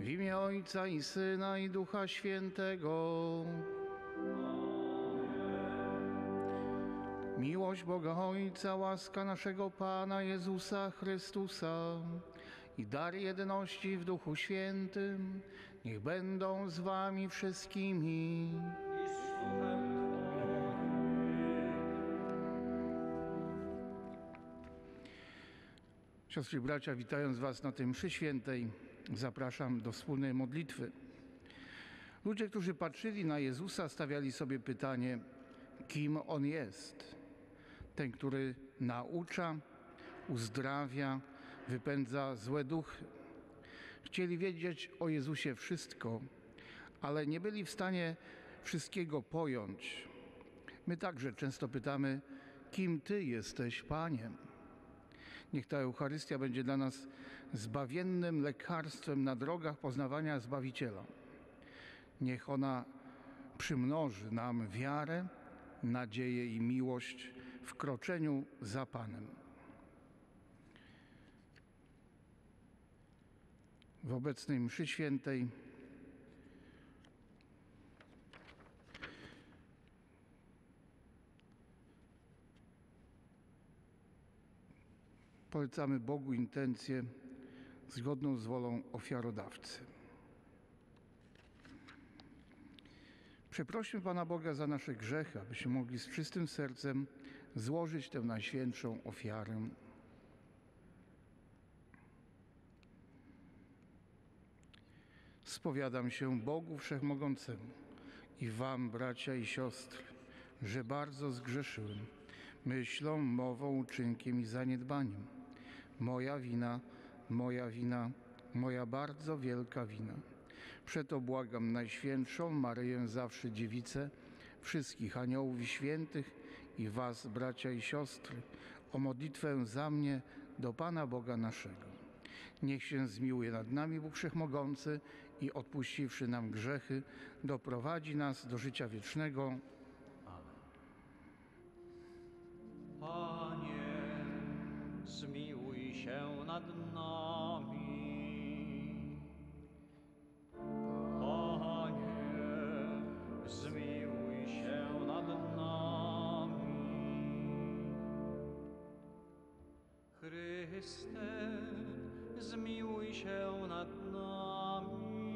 W imię Ojca i Syna i Ducha Świętego. Miłość Boga Ojca, łaska naszego Pana Jezusa Chrystusa i dar jedności w Duchu Świętym niech będą z wami wszystkimi. I z duchem Siostry i bracia, witając was na tej mszy świętej, zapraszam do wspólnej modlitwy. Ludzie, którzy patrzyli na Jezusa, stawiali sobie pytanie, kim On jest. Ten, który naucza, uzdrawia, wypędza złe duchy. Chcieli wiedzieć o Jezusie wszystko, ale nie byli w stanie wszystkiego pojąć. My także często pytamy, kim Ty jesteś, Panie? Niech ta Eucharystia będzie dla nas zbawiennym lekarstwem na drogach poznawania Zbawiciela. Niech ona przymnoży nam wiarę, nadzieję i miłość w kroczeniu za Panem. W obecnej mszy świętej polecamy Bogu intencję zgodną z wolą ofiarodawcy. Przeprośmy Pana Boga za nasze grzechy, abyśmy mogli z czystym sercem złożyć tę najświętszą ofiarę. Spowiadam się Bogu Wszechmogącemu i wam, bracia i siostry, że bardzo zgrzeszyłem myślą, mową, uczynkiem i zaniedbaniem. Moja wina, moja bardzo wielka wina. Przeto błagam Najświętszą Maryję Zawsze Dziewicę, wszystkich aniołów i świętych i was, bracia i siostry, o modlitwę za mnie do Pana Boga naszego. Niech się zmiłuje nad nami Bóg Wszechmogący i odpuściwszy nam grzechy, doprowadzi nas do życia wiecznego. Panie, zmiłuj się nad nami. Panie, zmiłuj się nad nami. Chryste, zmiłuj się nad nami.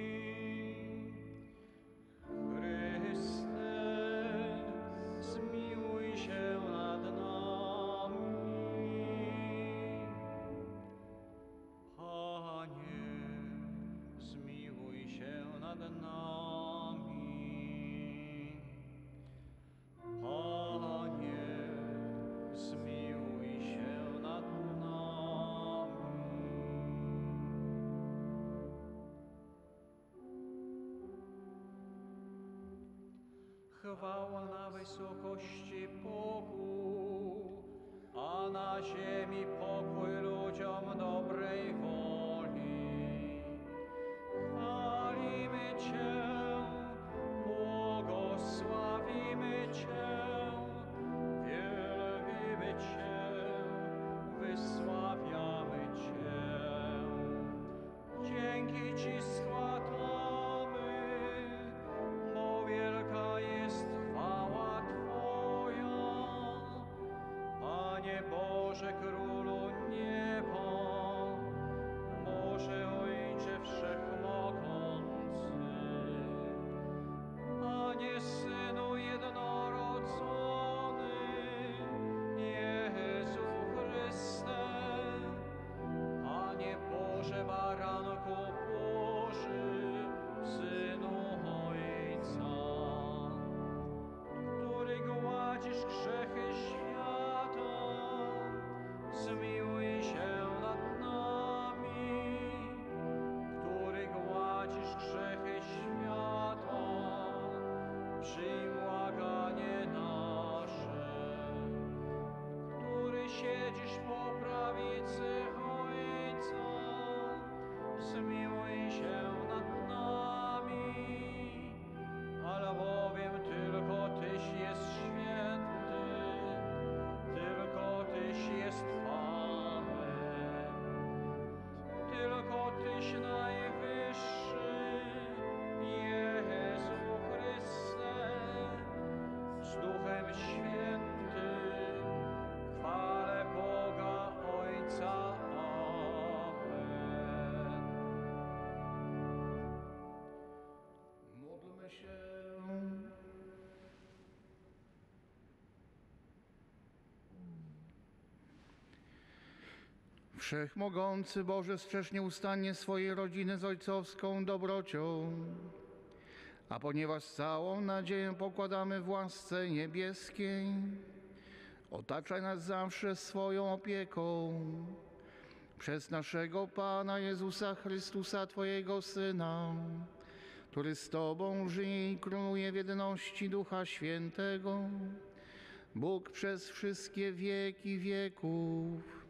Chryste, zmiłuj się nad nami. Panie, zmiłuj się nad nami. Panie, zmiłuj się nad nami. Chwała na wysokości Bogu, a na ziemi pokój ludziom dobrej woli. Chwalimy Cię, błogosławimy Cię, wielbimy Cię, wysławiamy Cię. Dzięki Ci składamy, bo wielka jest chwała Twoja. Wszechmogący Boże, strzeż nieustannie swojej rodziny z ojcowską dobrocią, a ponieważ całą nadzieję pokładamy w łasce niebieskiej, otaczaj nas zawsze swoją opieką. Przez naszego Pana Jezusa Chrystusa, Twojego Syna, który z Tobą żyje i króluje w jedności Ducha Świętego, Bóg przez wszystkie wieki wieków.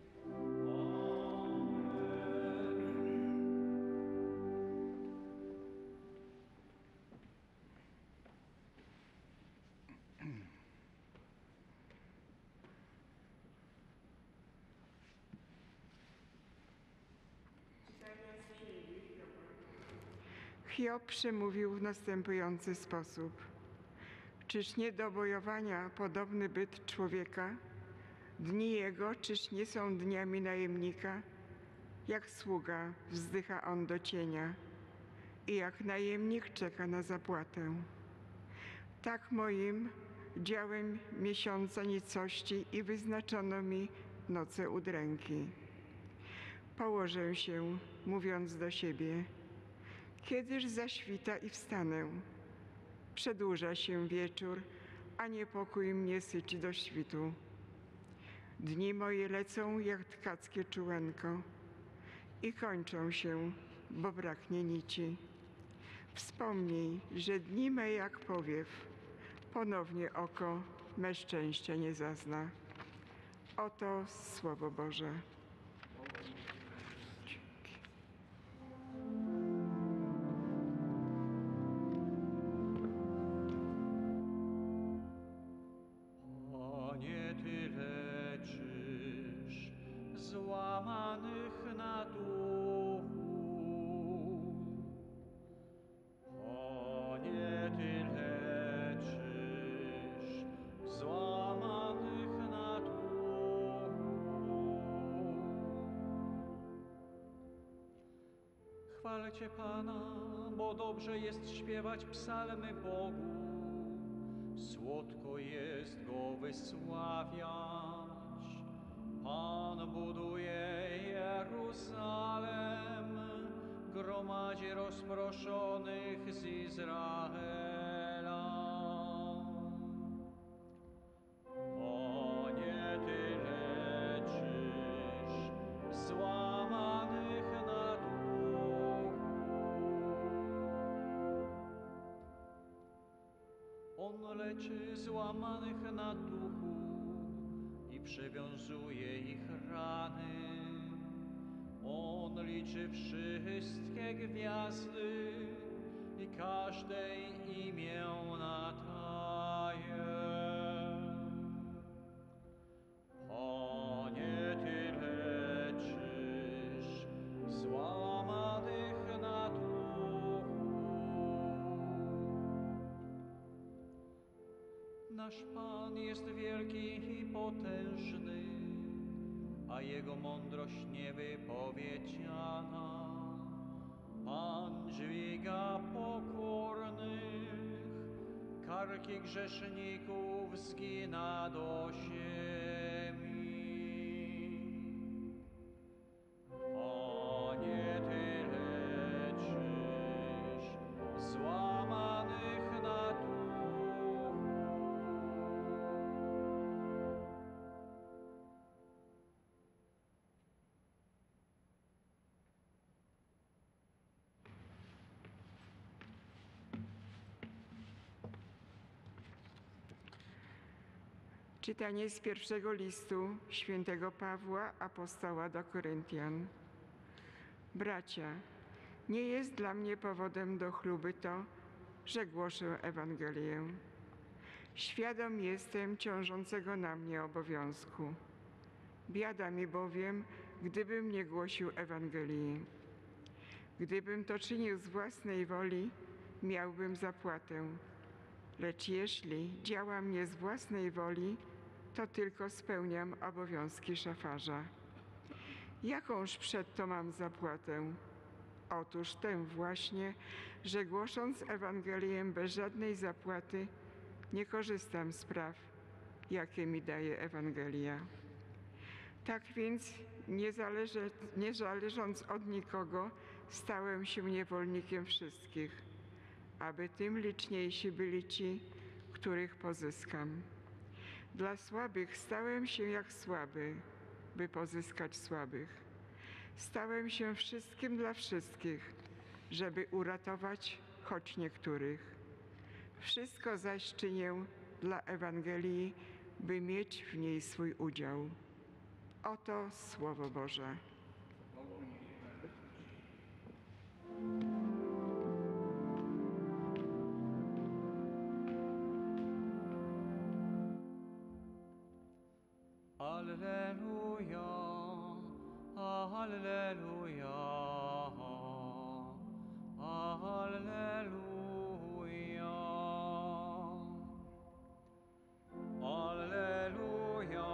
Hiob przemówił w następujący sposób. Czyż nie do bojowania podobny byt człowieka? Dni jego, czyż nie są dniami najemnika? Jak sługa wzdycha on do cienia i jak najemnik czeka na zapłatę. Tak moim działem miesiąca nicości i wyznaczono mi noce udręki. Położę się, mówiąc do siebie, kiedyż zaświta i wstanę. Przedłuża się wieczór, a niepokój mnie syci do świtu. Dni moje lecą jak tkackie czułenko i kończą się, bo braknie nici. Wspomnij, że dni me jak powiew, ponownie oko me szczęścia nie zazna. Oto Słowo Boże. Panie, Ty leczysz złamanych na duchu. Panie, Ty leczysz złamanych na duchu. Chwalcie Pana, bo dobrze jest śpiewać psalmy Bogu. Słodko jest Go wysławiać. Pan buduje Jeruzalem, gromadzi rozproszonych z Izraela. Panie, Ty leczysz złamanych na duchu. On leczy złamanych na duchu i przewiązuje ich rany. On liczy wszystkie gwiazdy i każdej imię nadaje. Panie, Ty leczysz złamanych na duchu. Nasz Pan jest wielki i potężny, a Jego mądrość niewypowiedziana. Pan dźwiga pokornych, karki grzeszników zgina do ziemi. Panie, Ty leczysz złamanych na duchu. Czytanie z pierwszego listu świętego Pawła, apostoła do Koryntian. Bracia, nie jest dla mnie powodem do chluby to, że głoszę Ewangelię. Świadom jestem ciążącego na mnie obowiązku. Biada mi bowiem, gdybym nie głosił Ewangelii. Gdybym to czynił z własnej woli, miałbym zapłatę. Lecz jeśli działam nie z własnej woli, to tylko spełniam obowiązki szafarza. Jakąż przedto mam zapłatę? Otóż tę właśnie, że głosząc Ewangelię bez żadnej zapłaty, nie korzystam z praw, jakie mi daje Ewangelia. Tak więc nie zależąc od nikogo, stałem się niewolnikiem wszystkich, aby tym liczniejsi byli ci, których pozyskam. Dla słabych stałem się jak słaby, by pozyskać słabych. Stałem się wszystkim dla wszystkich, żeby uratować choć niektórych. Wszystko zaś czynię dla Ewangelii, by mieć w niej swój udział. Oto Słowo Boże. Alleluja, Alleluja, Alleluja. Alleluja,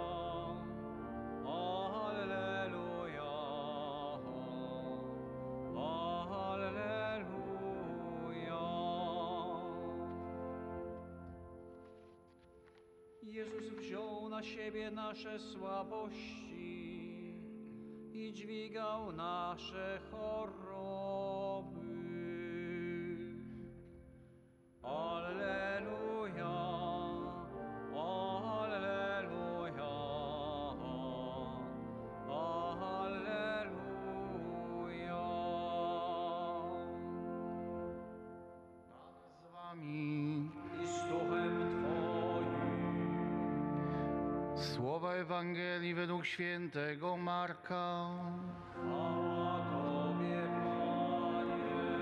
Alleluja, Alleluja. Jezus wziął na siebie nasze słabości i dźwigał nasze choroby. Alleluja, Alleluja, Alleluja. Pan z wami. I z duchem Twoim. Słowa Ewangelii według świętego Marka. Chwała Tobie, Panie.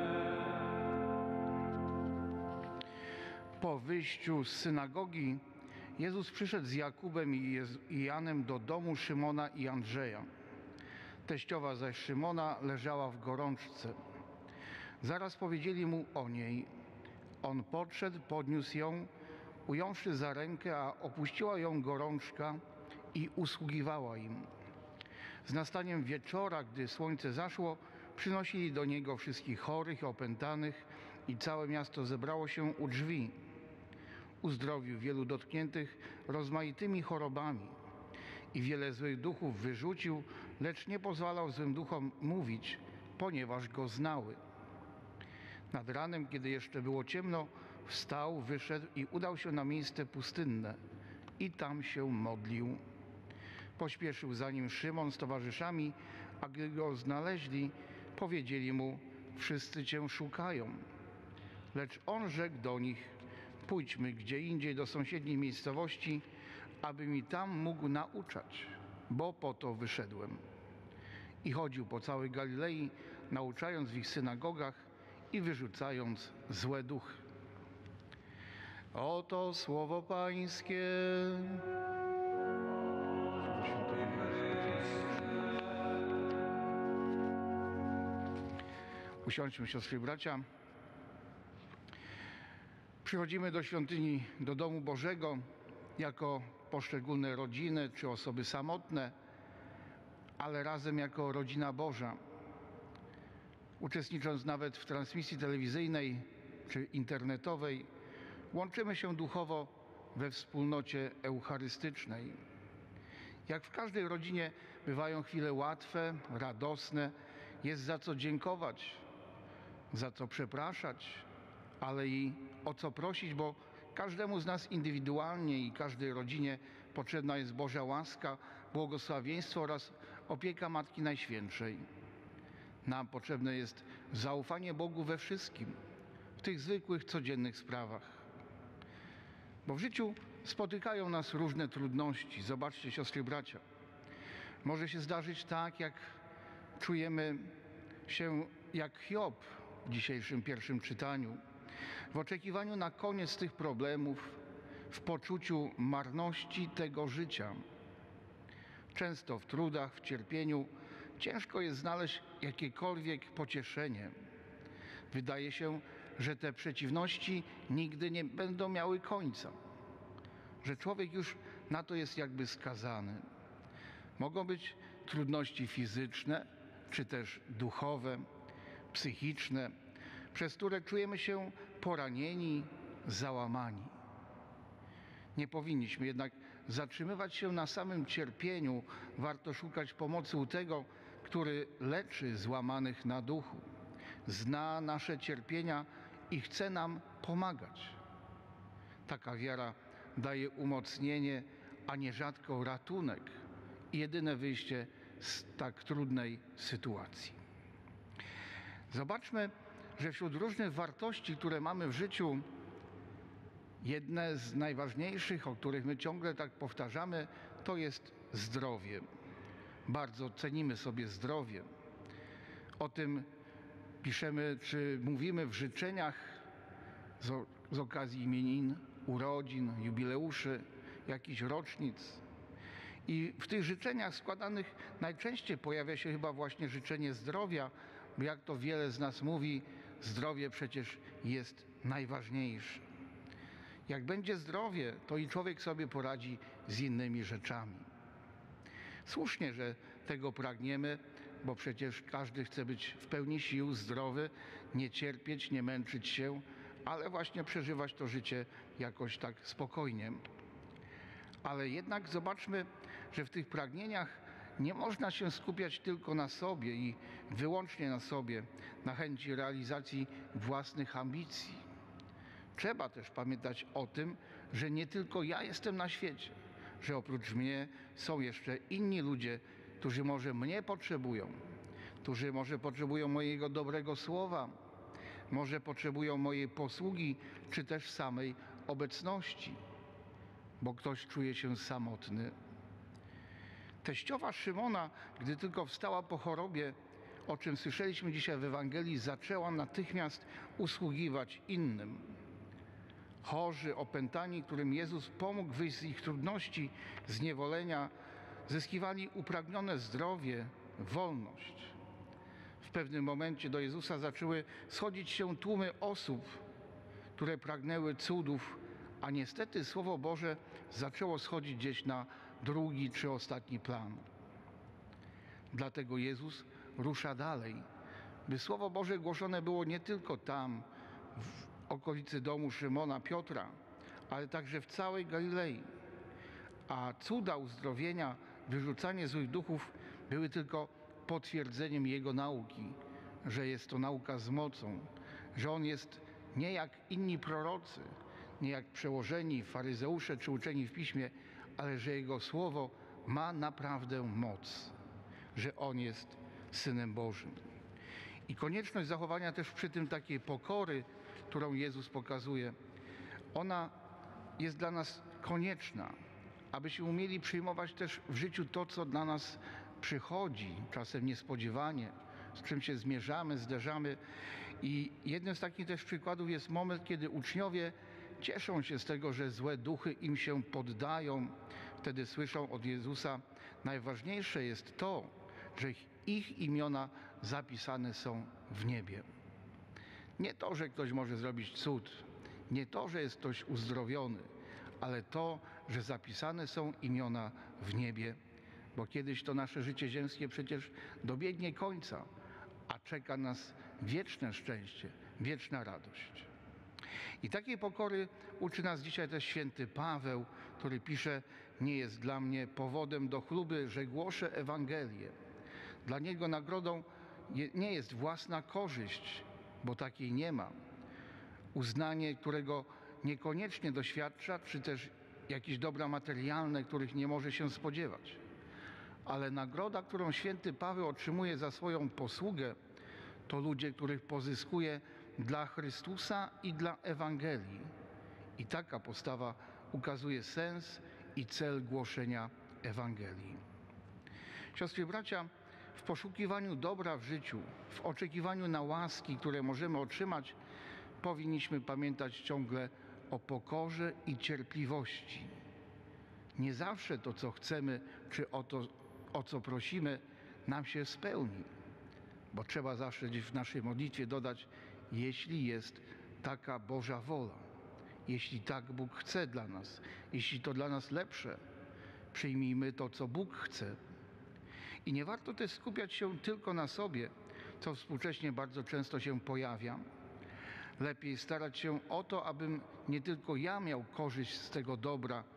Po wyjściu z synagogi Jezus przyszedł z Jakubem i Janem do domu Szymona i Andrzeja. Teściowa zaś Szymona leżała w gorączce. Zaraz powiedzieli mu o niej. On podszedł, podniósł ją, ująwszy za rękę, a opuściła ją gorączka i usługiwała im. Z nastaniem wieczora, gdy słońce zaszło, przynosili do niego wszystkich chorych i opętanych i całe miasto zebrało się u drzwi. Uzdrowił wielu dotkniętych rozmaitymi chorobami i wiele złych duchów wyrzucił, lecz nie pozwalał złym duchom mówić, ponieważ go znały. Nad ranem, kiedy jeszcze było ciemno, wstał, wyszedł i udał się na miejsce pustynne i tam się modlił. Pośpieszył za nim Szymon z towarzyszami, a gdy go znaleźli, powiedzieli mu: wszyscy cię szukają. Lecz on rzekł do nich: pójdźmy gdzie indziej do sąsiedniej miejscowości, aby mi tam mógł nauczać, bo po to wyszedłem. I chodził po całej Galilei, nauczając w ich synagogach i wyrzucając złe duchy. Oto słowo Pańskie. Usiądźmy, siostry i bracia. Przychodzimy do świątyni, do domu Bożego jako poszczególne rodziny czy osoby samotne, ale razem jako rodzina Boża. Uczestnicząc nawet w transmisji telewizyjnej czy internetowej, łączymy się duchowo we wspólnocie eucharystycznej. Jak w każdej rodzinie bywają chwile łatwe, radosne, jest za co dziękować, za co przepraszać, ale i o co prosić, bo każdemu z nas indywidualnie i każdej rodzinie potrzebna jest Boża łaska, błogosławieństwo oraz opieka Matki Najświętszej. Nam potrzebne jest zaufanie Bogu we wszystkim, w tych zwykłych, codziennych sprawach. Bo w życiu spotykają nas różne trudności. Zobaczcie, siostry i bracia. Może się zdarzyć tak, jak czujemy się jak Hiob w dzisiejszym pierwszym czytaniu. W oczekiwaniu na koniec tych problemów, w poczuciu marności tego życia. Często w trudach, w cierpieniu ciężko jest znaleźć jakiekolwiek pocieszenie. Wydaje się, że te przeciwności nigdy nie będą miały końca, że człowiek już na to jest jakby skazany. Mogą być trudności fizyczne, czy też duchowe, psychiczne, przez które czujemy się poranieni, załamani. Nie powinniśmy jednak zatrzymywać się na samym cierpieniu, warto szukać pomocy u tego, który leczy złamanych na duchu, zna nasze cierpienia i chce nam pomagać. Taka wiara daje umocnienie, a nierzadko ratunek i jedyne wyjście z tak trudnej sytuacji. Zobaczmy, że wśród różnych wartości, które mamy w życiu, jedne z najważniejszych, o których my ciągle tak powtarzamy, to jest zdrowie. Bardzo cenimy sobie zdrowie. O tym piszemy, czy mówimy w życzeniach z okazji imienin, urodzin, jubileuszy, jakichś rocznic. I w tych życzeniach składanych najczęściej pojawia się chyba właśnie życzenie zdrowia, bo jak to wiele z nas mówi, zdrowie przecież jest najważniejsze. Jak będzie zdrowie, to i człowiek sobie poradzi z innymi rzeczami. Słusznie, że tego pragniemy, bo przecież każdy chce być w pełni sił, zdrowy, nie cierpieć, nie męczyć się, ale właśnie przeżywać to życie jakoś tak spokojnie. Ale jednak zobaczmy, że w tych pragnieniach nie można się skupiać tylko na sobie i wyłącznie na sobie, na chęci realizacji własnych ambicji. Trzeba też pamiętać o tym, że nie tylko ja jestem na świecie, że oprócz mnie są jeszcze inni ludzie, którzy może mnie potrzebują, którzy może potrzebują mojego dobrego słowa, może potrzebują mojej posługi, czy też samej obecności, bo ktoś czuje się samotny. Teściowa Szymona, gdy tylko wstała po chorobie, o czym słyszeliśmy dzisiaj w Ewangelii, zaczęła natychmiast usługiwać innym. Chorzy, opętani, którym Jezus pomógł wyjść z ich trudności, zniewolenia, zyskiwali upragnione zdrowie, wolność. W pewnym momencie do Jezusa zaczęły schodzić się tłumy osób, które pragnęły cudów, a niestety Słowo Boże zaczęło schodzić gdzieś na drugi czy ostatni plan. Dlatego Jezus rusza dalej, by Słowo Boże głoszone było nie tylko tam, w okolicy domu Szymona Piotra, ale także w całej Galilei. A cuda uzdrowienia, wyrzucanie złych duchów były tylko potwierdzeniem Jego nauki, że jest to nauka z mocą, że On jest nie jak inni prorocy, nie jak przełożeni, faryzeusze czy uczeni w piśmie, ale że Jego Słowo ma naprawdę moc, że On jest Synem Bożym. I konieczność zachowania też przy tym takiej pokory, którą Jezus pokazuje, ona jest dla nas konieczna, abyśmy umieli przyjmować też w życiu to, co dla nas przychodzi, czasem niespodziewanie, z czym się zmierzamy, zderzamy. I jednym z takich też przykładów jest moment, kiedy uczniowie cieszą się z tego, że złe duchy im się poddają. Wtedy słyszą od Jezusa, najważniejsze jest to, że ich imiona zapisane są w niebie. Nie to, że ktoś może zrobić cud, nie to, że jest ktoś uzdrowiony, ale to, że zapisane są imiona w niebie, bo kiedyś to nasze życie ziemskie przecież dobiegnie końca, a czeka nas wieczne szczęście, wieczna radość. I takiej pokory uczy nas dzisiaj też święty Paweł, który pisze, nie jest dla mnie powodem do chluby, że głoszę Ewangelię. Dla niego nagrodą nie jest własna korzyść, bo takiej nie ma. Uznanie, którego niekoniecznie doświadcza, czy też jakieś dobra materialne, których nie może się spodziewać. Ale nagroda, którą święty Paweł otrzymuje za swoją posługę, to ludzie, których pozyskuje dla Chrystusa i dla Ewangelii. I taka postawa ukazuje sens i cel głoszenia Ewangelii. Siostry i bracia, w poszukiwaniu dobra w życiu, w oczekiwaniu na łaski, które możemy otrzymać, powinniśmy pamiętać ciągle o pokorze i cierpliwości. Nie zawsze to, co chcemy, czy o co prosimy, nam się spełni, bo trzeba zawsze gdzieś w naszej modlitwie dodać, jeśli jest taka Boża wola, jeśli tak Bóg chce dla nas, jeśli to dla nas lepsze, przyjmijmy to, co Bóg chce. I nie warto też skupiać się tylko na sobie, co współcześnie bardzo często się pojawia. Lepiej starać się o to, abym nie tylko ja miał korzyść z tego dobra,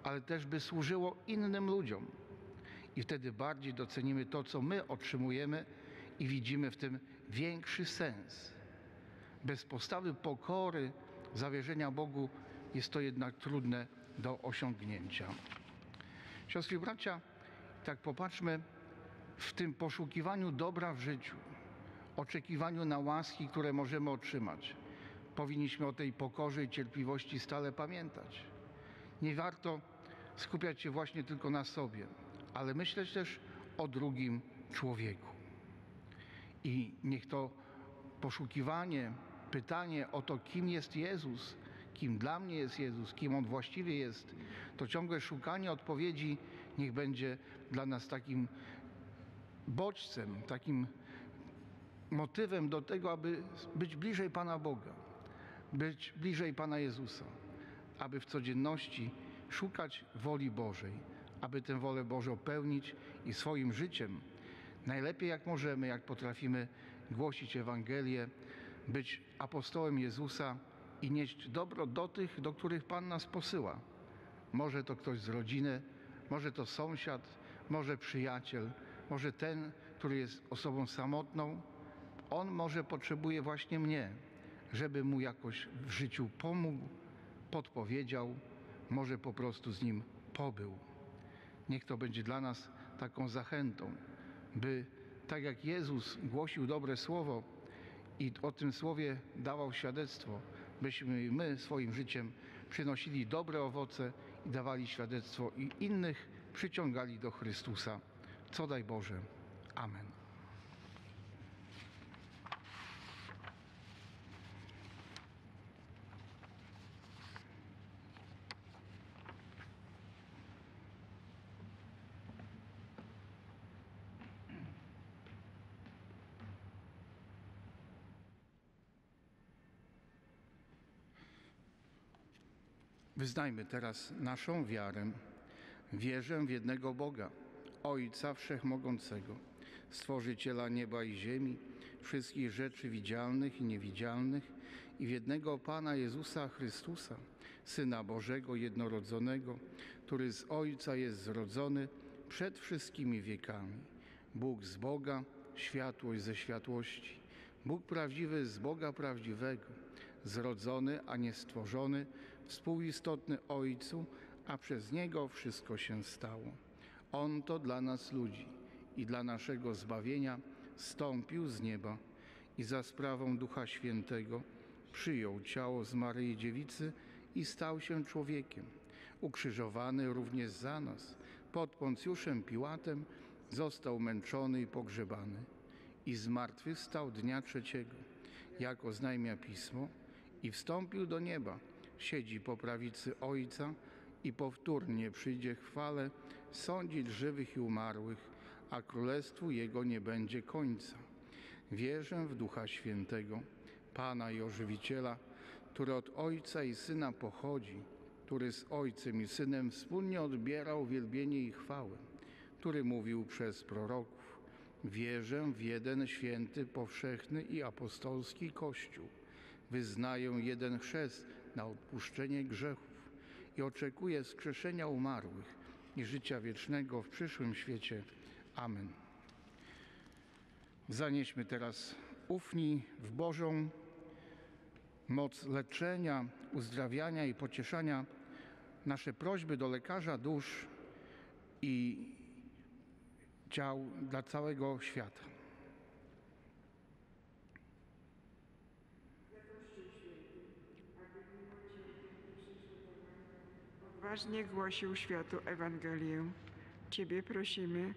ale też by służyło innym ludziom. I wtedy bardziej docenimy to, co my otrzymujemy i widzimy w tym większy sens. Bez postawy pokory, zawierzenia Bogu jest to jednak trudne do osiągnięcia. Siostry i bracia, tak popatrzmy, w tym poszukiwaniu dobra w życiu, oczekiwaniu na łaski, które możemy otrzymać, powinniśmy o tej pokorze i cierpliwości stale pamiętać. Nie warto skupiać się właśnie tylko na sobie, ale myśleć też o drugim człowieku. I niech to poszukiwanie, pytanie o to, kim jest Jezus, kim dla mnie jest Jezus, kim On właściwie jest, to ciągłe szukanie odpowiedzi niech będzie dla nas takim bodźcem, takim motywem do tego, aby być bliżej Pana Boga, być bliżej Pana Jezusa, aby w codzienności szukać woli Bożej, aby tę wolę Bożą pełnić i swoim życiem, najlepiej jak możemy, jak potrafimy, głosić Ewangelię, być apostołem Jezusa i nieść dobro do tych, do których Pan nas posyła. Może to ktoś z rodziny, może to sąsiad, może przyjaciel, może ten, który jest osobą samotną. On może potrzebuje właśnie mnie, żeby mu jakoś w życiu pomógł, podpowiedział, może po prostu z nim pobył. Niech to będzie dla nas taką zachętą, by tak jak Jezus głosił dobre słowo i o tym słowie dawał świadectwo, byśmy my swoim życiem przynosili dobre owoce i dawali świadectwo i innych przyciągali do Chrystusa. Co daj Boże. Amen. Wyznajmy teraz naszą wiarę. Wierzę w jednego Boga, Ojca Wszechmogącego, Stworzyciela nieba i ziemi, wszystkich rzeczy widzialnych i niewidzialnych i w jednego Pana Jezusa Chrystusa, Syna Bożego jednorodzonego, który z Ojca jest zrodzony przed wszystkimi wiekami. Bóg z Boga, światłość ze światłości, Bóg prawdziwy z Boga prawdziwego, zrodzony, a nie stworzony, współistotny Ojcu, a przez Niego wszystko się stało. On to dla nas ludzi i dla naszego zbawienia zstąpił z nieba i za sprawą Ducha Świętego przyjął ciało z Maryi Dziewicy i stał się człowiekiem. Ukrzyżowany również za nas, pod Poncjuszem Piłatem został męczony i pogrzebany i zmartwychwstał dnia trzeciego, jak oznajmia Pismo, i wstąpił do nieba, siedzi po prawicy Ojca i powtórnie przyjdzie w chwale sądzić żywych i umarłych, a królestwu Jego nie będzie końca. Wierzę w Ducha Świętego, Pana i Ożywiciela, który od Ojca i Syna pochodzi, który z Ojcem i Synem wspólnie odbierał wielbienie i chwałę, który mówił przez proroków. Wierzę w jeden święty, powszechny i apostolski Kościół. Wyznaję jeden chrzest na odpuszczenie grzechów i oczekuję wskrzeszenia umarłych i życia wiecznego w przyszłym świecie. Amen. Zanieśmy teraz ufni w Bożą moc leczenia, uzdrawiania i pocieszania nasze prośby do lekarza dusz i ciał dla całego świata. Odważnie głosił światu Ewangelię. Ciebie prosimy.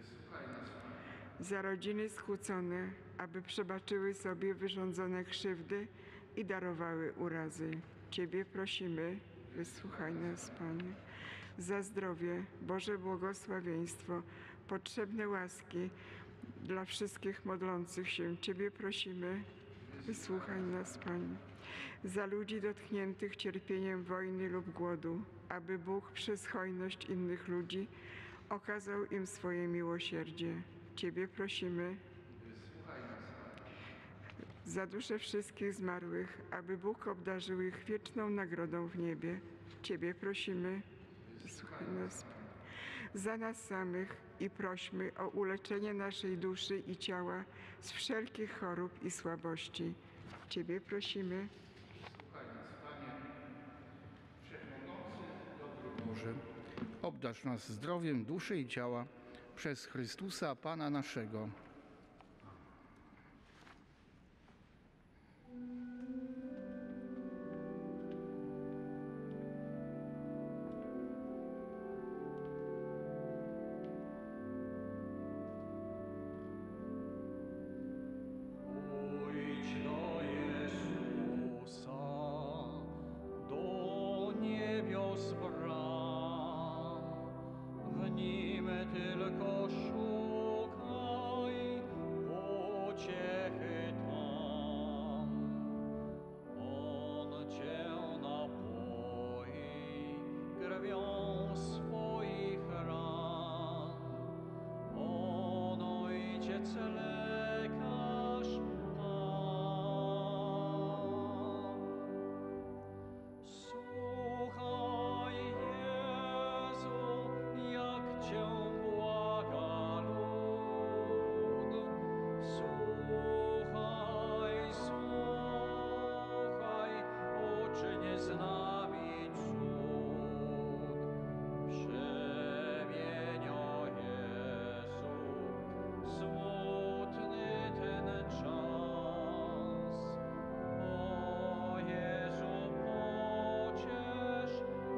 Za rodziny skłócone, aby przebaczyły sobie wyrządzone krzywdy i darowały urazy. Ciebie prosimy. Wysłuchaj nas, Panie. Za zdrowie, Boże błogosławieństwo, potrzebne łaski dla wszystkich modlących się. Ciebie prosimy. Wysłuchaj nas, Panie. Za ludzi dotkniętych cierpieniem wojny lub głodu, aby Bóg przez hojność innych ludzi okazał im swoje miłosierdzie. Ciebie prosimy. Za dusze wszystkich zmarłych, aby Bóg obdarzył ich wieczną nagrodą w niebie. Ciebie prosimy. Wysłuchaj nas, za nas samych i prośmy o uleczenie naszej duszy i ciała z wszelkich chorób i słabości. Ciebie prosimy. Boże, obdarz nas zdrowiem duszy i ciała przez Chrystusa Pana naszego. Pójdź do Jezusa, do niebios bram, w Nim tylko szukaj pociechy tam. On Cię napoi krwią swoich ran, on Ojciec lekarz nam. Słuchaj, Jezu, jak Cię błaga lud. Słuchaj, słuchaj, uczyń z nami cud. Przemienio Jezu, smutny ten czas. O Jezu, pociesz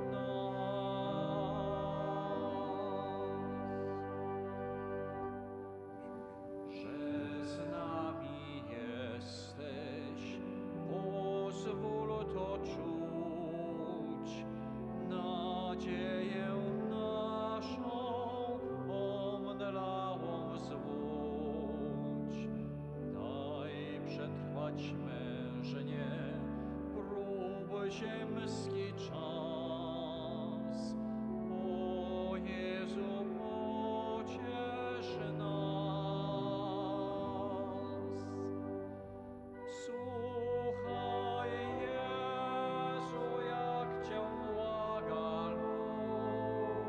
nas. Że z nami jesteś, pozwól to czuć, nadzieję naszą omdlałą zwódź. Daj przetrwać mężnie prób ziemski czas. O Jezu, pociesz nas. Słuchaj, Jezu, jak Cię błaga lud.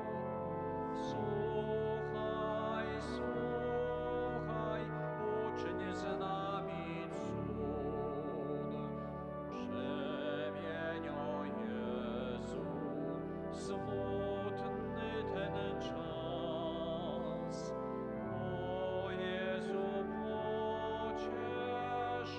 Słuchaj, słuchaj, uczyń z nami cud. Przemienio Jezu, smutny ten czas. O Jezu, pociesz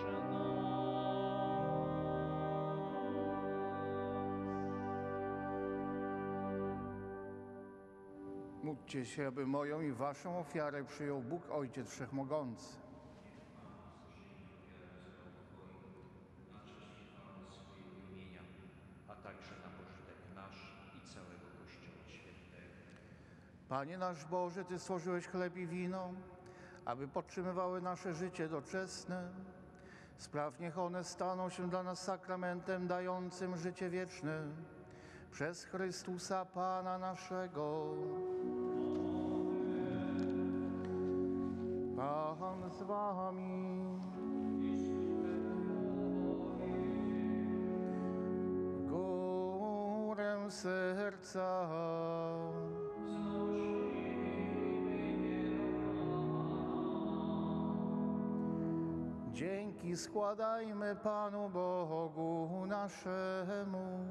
nas. Módlcie się, aby moją i waszą ofiarę przyjął Bóg Ojciec Wszechmogący. A także na pożytek nasz i całego Kościoła Świętego. Panie nasz Boże, Ty stworzyłeś chleb i wino, aby podtrzymywały nasze życie doczesne. Spraw, niech one staną się dla nas sakramentem dającym życie wieczne. Przez Chrystusa Pana naszego. Pan z wami. W górę serca. Dzięki składajmy Panu Bogu naszemu.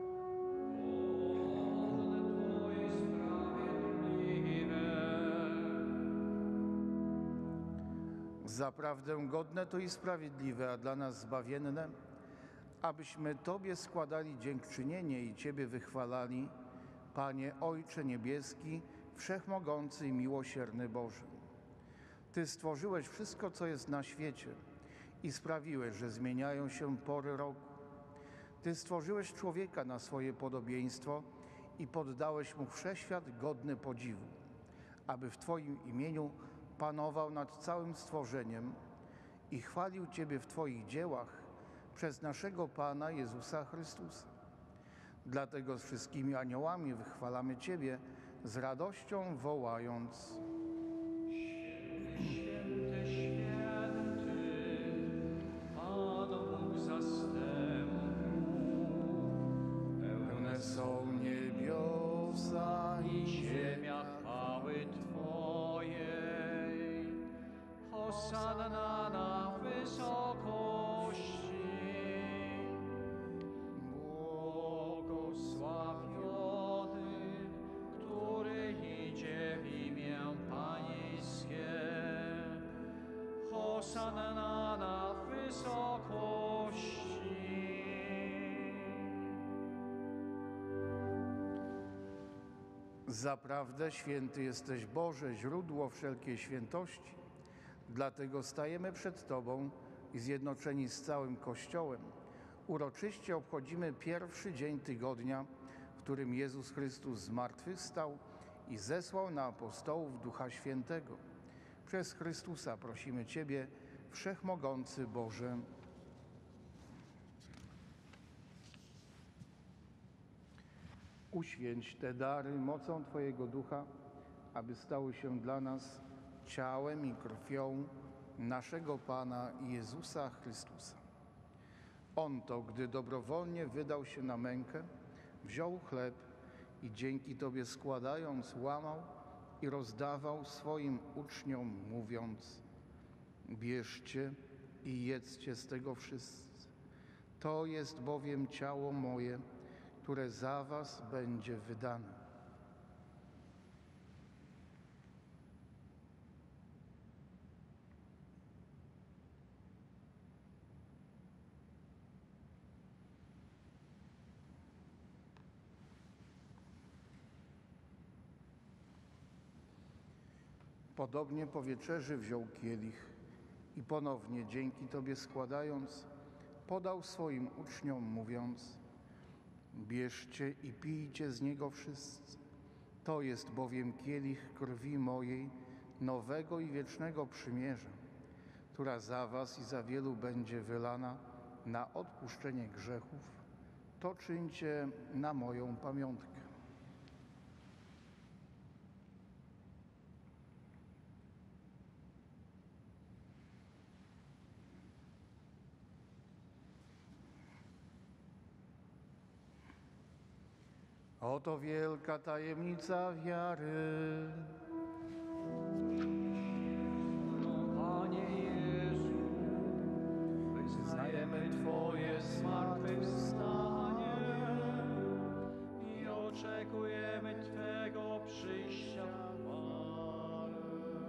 Zaprawdę godne to i sprawiedliwe, a dla nas zbawienne, abyśmy Tobie składali dziękczynienie i Ciebie wychwalali, Panie Ojcze Niebieski, Wszechmogący i miłosierny Boże. Ty stworzyłeś wszystko, co jest na świecie i sprawiłeś, że zmieniają się pory roku. Ty stworzyłeś człowieka na swoje podobieństwo i poddałeś mu wszechświat godny podziwu, aby w Twoim imieniu panował nad całym stworzeniem i chwalił Ciebie w Twoich dziełach przez naszego Pana Jezusa Chrystusa. Dlatego z wszystkimi aniołami wychwalamy Ciebie z radością wołając: Święty, święty, Pan Bóg zastępów. pełne są niebiosa Hosanna na wysokości. Błogosławiony, który idzie w imię Pańskie. Hosanna na wysokości. Zaprawdę święty jesteś Boże, źródło wszelkiej świętości. Dlatego stajemy przed Tobą i zjednoczeni z całym Kościołem uroczyście obchodzimy pierwszy dzień tygodnia, w którym Jezus Chrystus zmartwychwstał i zesłał na apostołów Ducha Świętego. Przez Chrystusa prosimy Ciebie, Wszechmogący Boże. Uświęć te dary mocą Twojego Ducha, aby stały się dla nas ciałem i krwią naszego Pana Jezusa Chrystusa. On to, gdy dobrowolnie wydał się na mękę, wziął chleb i dzięki Tobie składając, łamał i rozdawał swoim uczniom, mówiąc: bierzcie i jedzcie z tego wszyscy. To jest bowiem ciało moje, które za was będzie wydane. Podobnie po wieczerzy wziął kielich i ponownie dzięki Tobie składając, podał swoim uczniom, mówiąc: bierzcie i pijcie z niego wszyscy. To jest bowiem kielich krwi mojej, nowego i wiecznego przymierza, która za was i za wielu będzie wylana na odpuszczenie grzechów. To czyńcie na moją pamiątkę. Oto wielka tajemnica wiary. Panie Jezu, wyznajemy Twoje zmartwychwstanie i oczekujemy Twego przyjścia w chwale.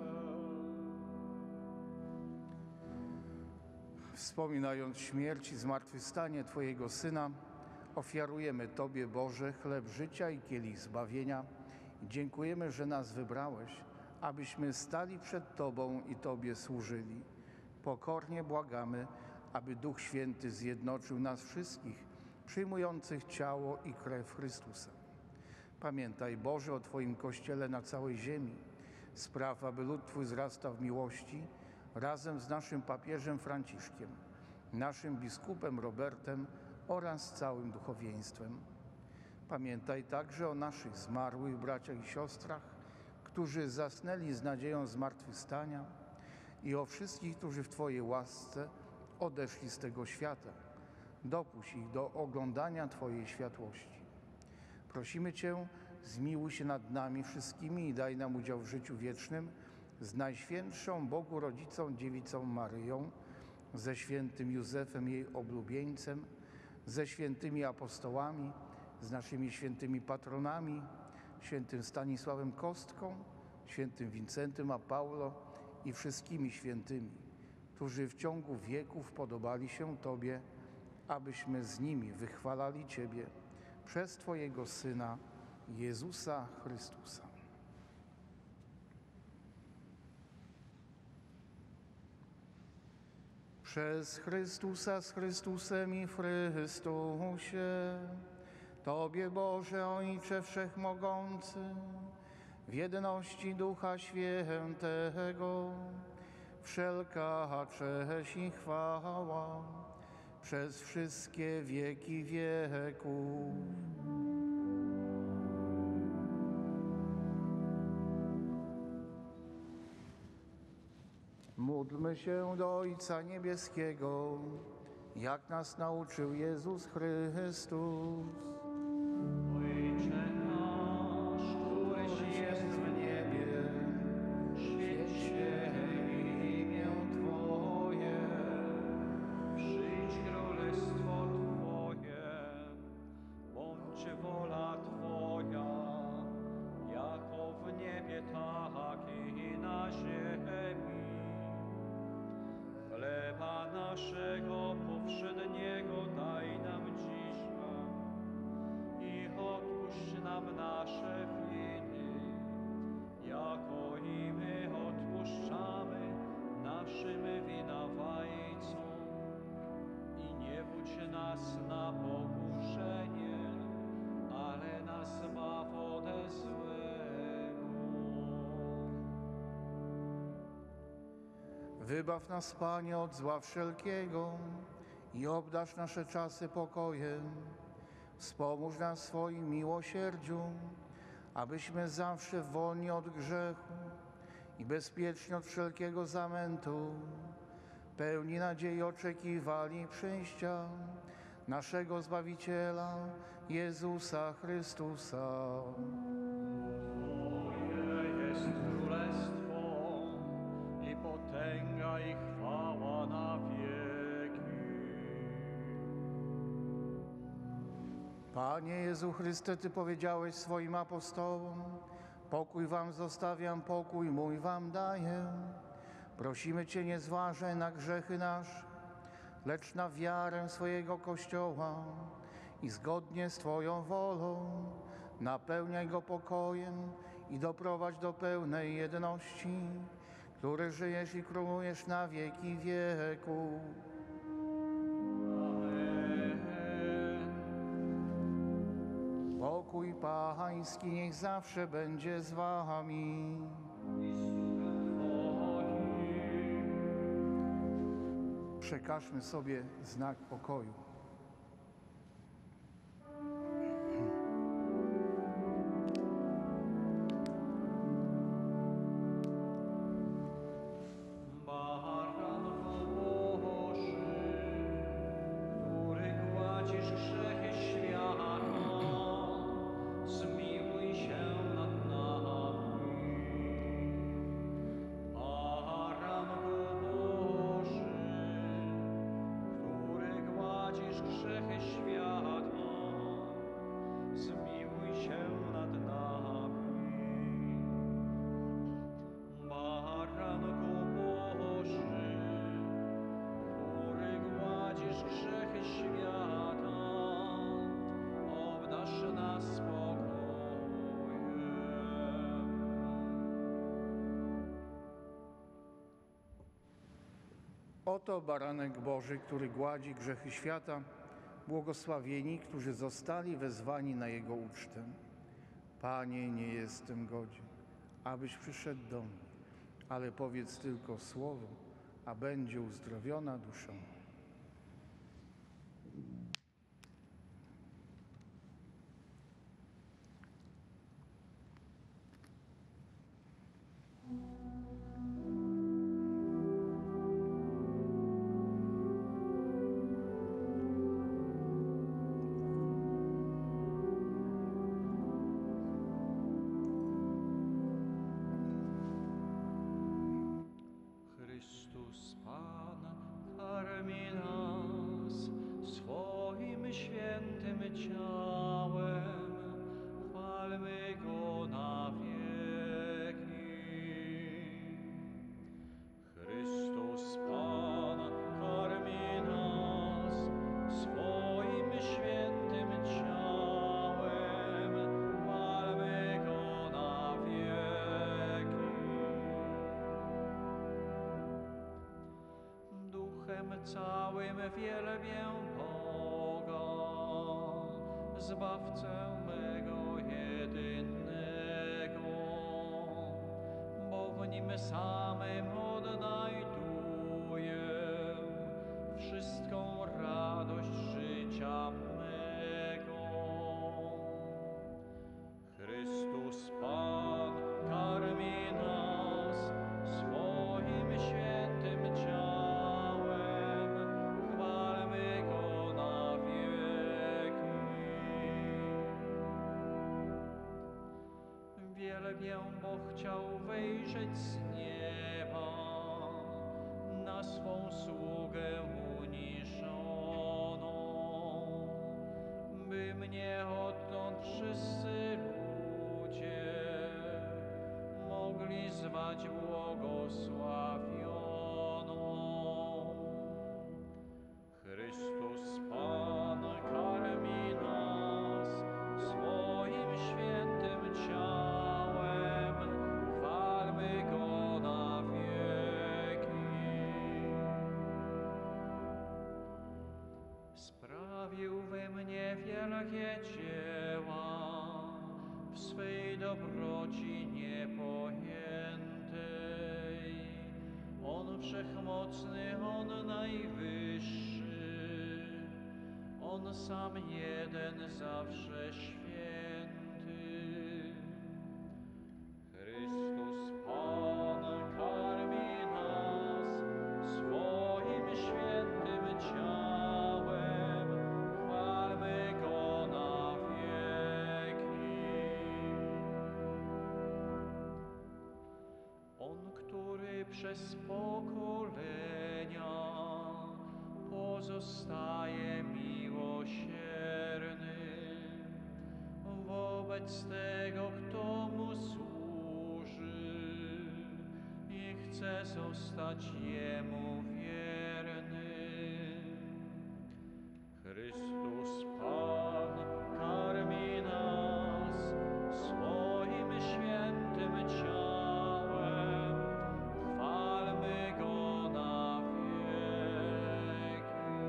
Wspominając śmierć i zmartwychwstanie Twojego Syna, ofiarujemy Tobie, Boże, chleb życia i kielich zbawienia. Dziękujemy, że nas wybrałeś, abyśmy stali przed Tobą i Tobie służyli. Pokornie błagamy, aby Duch Święty zjednoczył nas wszystkich, przyjmujących ciało i krew Chrystusa. Pamiętaj, Boże, o Twoim Kościele na całej ziemi. Spraw, aby lud Twój wzrastał w miłości, razem z naszym papieżem Franciszkiem, naszym biskupem Robertem oraz całym duchowieństwem. Pamiętaj także o naszych zmarłych braciach i siostrach, którzy zasnęli z nadzieją zmartwychwstania, i o wszystkich, którzy w Twojej łasce odeszli z tego świata. Dopuść ich do oglądania Twojej światłości. Prosimy Cię, zmiłuj się nad nami wszystkimi i daj nam udział w życiu wiecznym z Najświętszą Bogu Rodzicą Dziewicą Maryją, ze świętym Józefem, jej oblubieńcem, ze świętymi apostołami, z naszymi świętymi patronami, świętym Stanisławem Kostką, świętym Wincentym a Paulo i wszystkimi świętymi, którzy w ciągu wieków podobali się Tobie, abyśmy z nimi wychwalali Ciebie przez Twojego Syna, Jezusa Chrystusa. Przez Chrystusa, z Chrystusem i w Chrystusie, Tobie, Boże Ojcze Wszechmogący, w jedności Ducha Świętego, wszelka cześć i chwała przez wszystkie wieki wieków. Módlmy się do Ojca Niebieskiego, jak nas nauczył Jezus Chrystus. Ojcze nasz, któryś jest w niebie, święć się imię naszego powszedniego daj nam dzisiaj i odpuść nam nasze winy, jako i my odpuszczamy naszym winowajcom. I nie wódź nas na pokuszenie, ale nas zbaw ode złego. Wybaw nas, Panie, od zła wszelkiego i obdarz nasze czasy pokojem. Wspomóż nas w swoim miłosierdziu, abyśmy zawsze wolni od grzechu i bezpieczni od wszelkiego zamętu, pełni nadziei oczekiwali przyjścia naszego Zbawiciela, Jezusa Chrystusa. Twoje jest królestwo i potęga i chwała na wieki. Panie Jezu Chryste, Ty powiedziałeś swoim apostołom: pokój wam zostawiam, pokój mój wam daję. Prosimy Cię, nie zważaj na grzechy nasze, lecz na wiarę swojego Kościoła i zgodnie z Twoją wolą napełniaj go pokojem i doprowadź do pełnej jedności, który żyjesz i królujesz na wieki wieków. Pokój Pański niech zawsze będzie z wami. Przekażmy sobie znak pokoju. Baranku Boży, który gładzisz grzechy świata, zmiłuj się nad nami. Baranku Boży, który gładzisz grzechy świata, zmiłuj się nad nami. Baranku Boży, który gładzisz grzechy świata, obdarz nas spokojem. Oto baranek Boży, który gładzi grzechy świata. Błogosławieni, którzy zostali wezwani na Jego ucztę. Panie, nie jestem godzien, abyś przyszedł do mnie, ale powiedz tylko słowo, a będzie uzdrowiona dusza moja. Chrystus Pan karmi nas swoim świętym ciałem, chwalmy Go na wieki. Chrystus Pan karmi nas swoim świętym ciałem, chwalmy Go na wieki. Duchem całym wielbię Boga, Zbawcę mego jedynego, bo w Nim samym odnajduję wszystką radość życia mego. Chrystus Pan karmi nas swoim świętym ciałem, chwalmy Go na wieki. Wielbię, bo chciał wejrzeć z nieba na swą sługę uniżoną, by mnie odtąd wszyscy ludzie mogli zwać błogosławioną. dzieła w swej dobroci niepojętej. On wszechmocny, On najwyższy, On sam jeden zawsze święty. Chrystus Pan karmi nas swoim świętym ciałem, chwalmy Go na wieki. On, który przez pokolenia pozostaje miłosierny wobec tego, kto Mu służy i chce zostać Jemu wierny. Chrystus Pan karmi nas swoim świętym ciałem, chwalmy Go na wieki.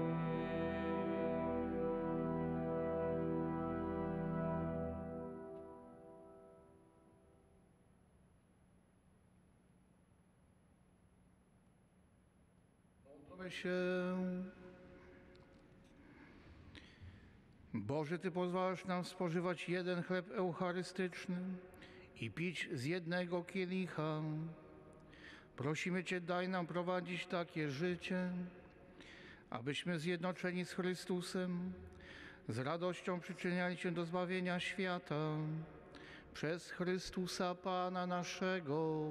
Módlmy się. Boże, Ty pozwalasz nam spożywać jeden chleb eucharystyczny i pić z jednego kielicha. Prosimy Cię, daj nam prowadzić takie życie, abyśmy zjednoczeni z Chrystusem z radością przyczyniali się do zbawienia świata przez Chrystusa Pana naszego.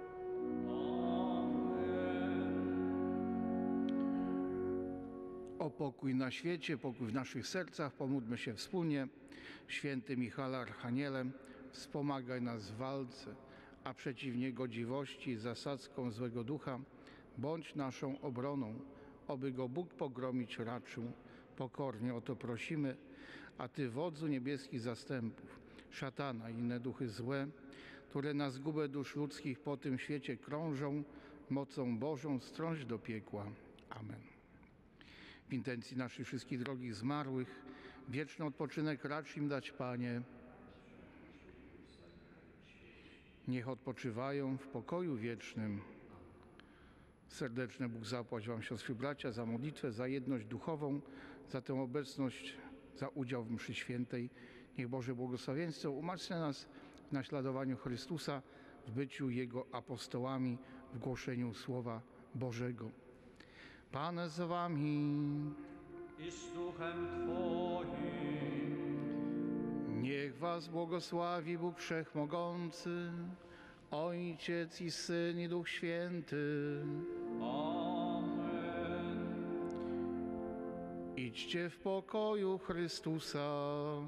O pokój na świecie, pokój w naszych sercach, pomódlmy się wspólnie. Święty Michale Archaniele, wspomagaj nas w walce, a przeciw niegodziwości i zasadzkom złego ducha bądź naszą obroną, oby go Bóg pogromić raczył. Pokornie o to prosimy, a Ty, wodzu niebieskich zastępów, szatana i inne duchy złe, które na zgubę dusz ludzkich po tym świecie krążą, mocą Bożą strąć do piekła. Amen. W intencji naszych wszystkich drogich zmarłych, wieczny odpoczynek racz im dać, Panie. Niech odpoczywają w pokoju wiecznym. Serdeczne Bóg zapłać Wam, siostry, bracia, za modlitwę, za jedność duchową, za tę obecność, za udział w mszy świętej. Niech Boże błogosławieństwo umacnia nas w naśladowaniu Chrystusa, w byciu Jego apostołami, w głoszeniu Słowa Bożego. Pan z Wami. I z duchem Twoim. Niech Was błogosławi Bóg Wszechmogący, Ojciec i Syn i Duch Święty. Amen. Idźcie w pokoju Chrystusa.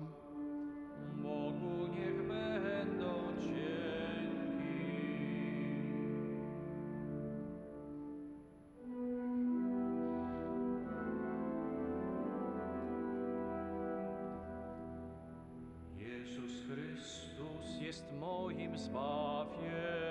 Bogu niech będą dzięki. Jezus Chrystus jest moim zbawieniem,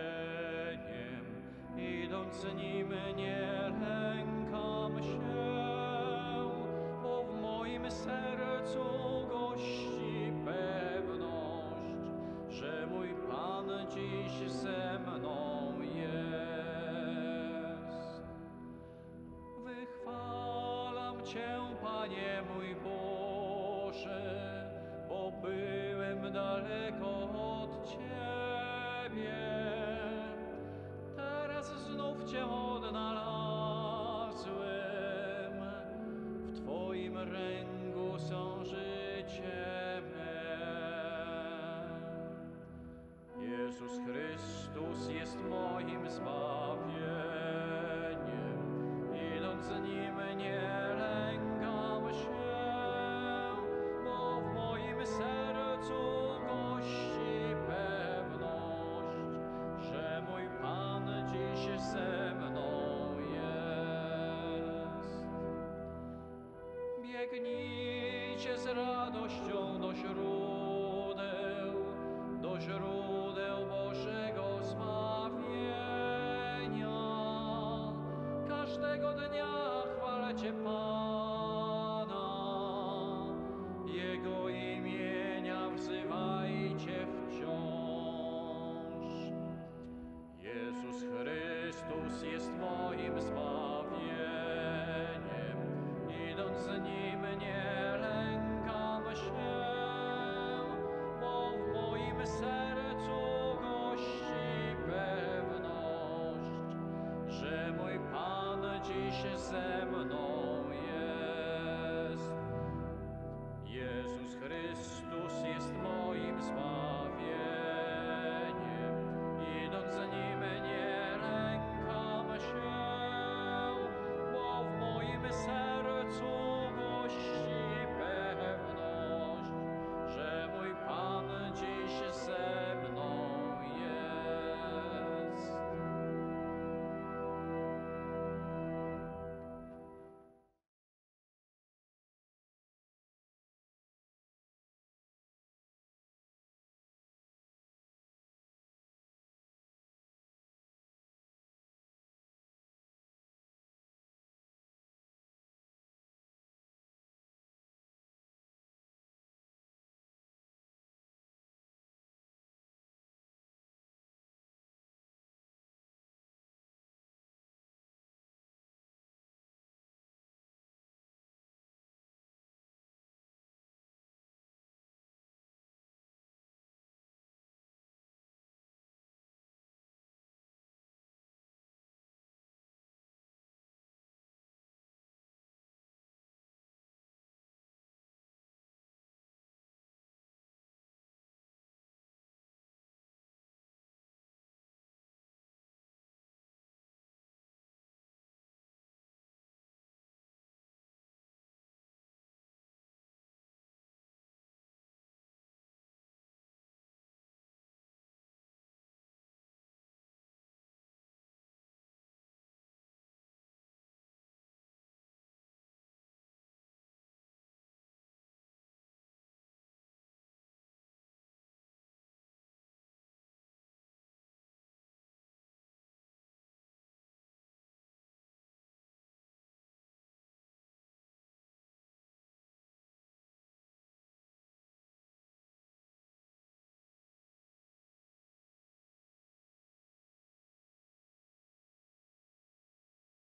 idąc z Nim nie lękam się, bo w moim sercu gości pewność, że mój Pan dziś ze mną jest. Wychwalam Cię, Panie mój Boże, bo byłem daleko od Ciebie. Teraz znów Cię odnalazłem, w Twoim ręku są życie me. Jezus Chrystus jest moim zbawieniem, idąc z Nim nie lękam się, bo w moim sercu gości pewność, że mój Pan dziś ze mną jest. Biegnijcie z radością do źródeł Bożego zbawienia. Każdego dnia chwalcie Pana, Jego imię Jezus jest moim zbawieniem. Idąc z Nim nie lękam się, bo w moim sercu gości pewność, że mój Pan dziś ze mną